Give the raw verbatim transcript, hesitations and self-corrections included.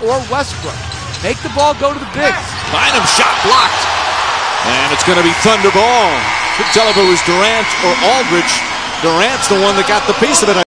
or Westbrook. Make the ball go to the bigs. Bynum shot blocked. And it's going to be Thunderball. Couldn't tell if it was Durant or Aldridge. Durant's the one that got the piece of it.